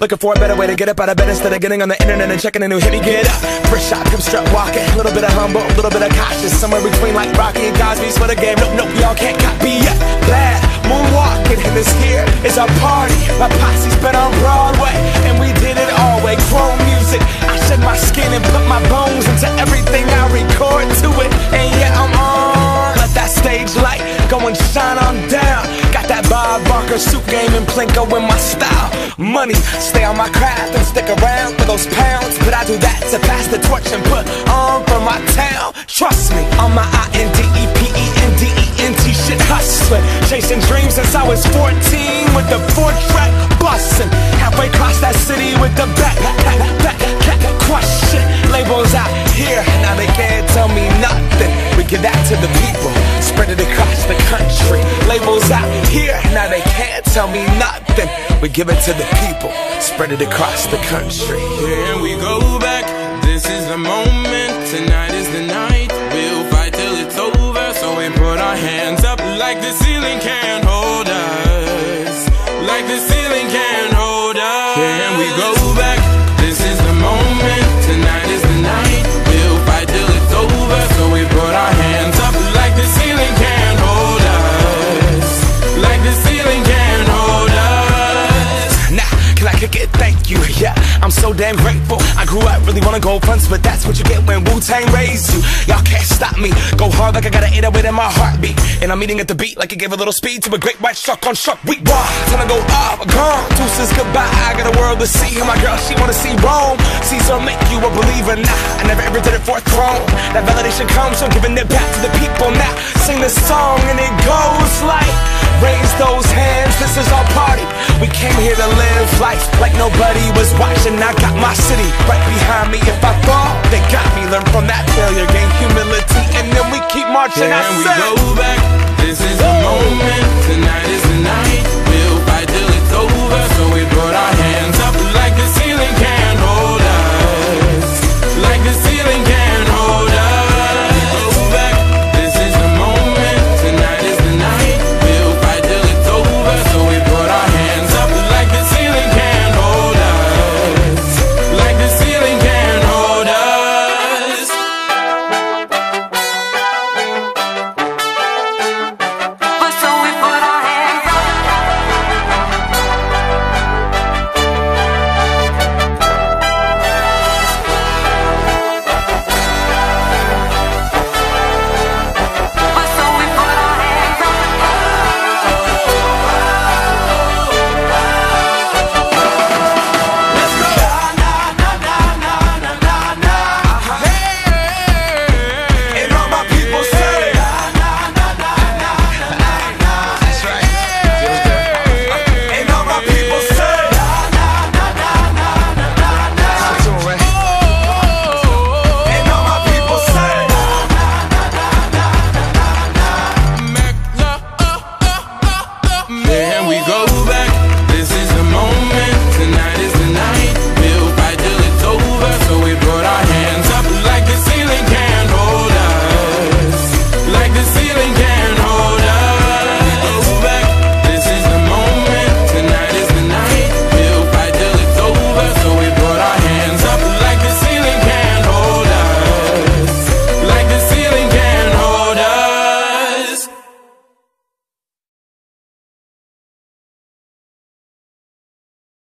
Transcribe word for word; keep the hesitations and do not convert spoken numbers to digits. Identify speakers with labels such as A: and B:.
A: Looking for a better way to get up out of bed instead of getting on the internet and checking a new hit. Me get up, first shot, come strut walking. A little bit of humble, a little bit of cautious. Somewhere between like Rocky and Cosby's for the game. Nope, nope, y'all can't copy yet. Glad moonwalking, and this here is our party. My posse's been on Broadway, and we did it all way. Chrome music, I shed my skin and put my bones into everything I record to it. And yeah, I'm on. Let that stage light go and shine on down. Got that Bob Barker suit game and Plinko in my style. Money, stay on my craft and stick around for those pounds. But I do that to pass the torch and put on for my town. Trust me, on my I N D E P E N D E N T shit hustling. Chasing dreams since I was fourteen with the four track bustin'. Halfway across that city with the back, back, back, back, crush shit. Labels out here, now they can't tell me nothing. We give that to the people, spread it across the country. Labels out here, now they can't tell me nothing. We give it to the people, spread it across the country.
B: Here we go back, this is the moment. Tonight is the night, we'll fight till it's over. So we put our hands up like the ceiling can't hold us. Like the ceiling can't hold us. Here we go back, this is the moment. Tonight is the night, we'll fight till it's over. So we put our hands up like the ceiling can't hold us. Like the ceiling can't hold us.
A: Nah, can I kick it? Thank you, yeah, I'm so damn grateful. I grew up really wanna go fronts, but that's what you get when Wu-Tang raised you. Y'all can't stop me, go hard like I got an eight oh eight in my heartbeat. And I'm eating at the beat like it gave a little speed to a great white shark on shark week. Wow, time to go up, gone, deuces goodbye. I got a world to see, and my girl, she wanna see Rome. Caesar make you a believer, nah, I never ever did it for a throne. That validation comes from giving it back to the people. Now, sing this song and it goes like, raise those hands, this is our party. We came here to live life like nobody was watching. I got my city right behind me. If I fall, they got me. Learn from that failure, gain humility, and then we keep marching.
B: Here
A: I
B: we
A: said,
B: go back, this is the moment. Tonight is the night, we'll fight till it's over. So we put our hands up like the ceiling can't hold us. Like the ceiling can't hold us. Go back, this is the moment. Tonight is the night, we'll fight till it's over. So we put our hands up like the ceiling can't hold us. Like the ceiling can't hold us.
C: But so we put our hands up. But so we put our hands up.
A: let's go. And all my people say, that's right. And all my people say, and all my people say,
B: Here we go back, this is the moment. Tonight is the night,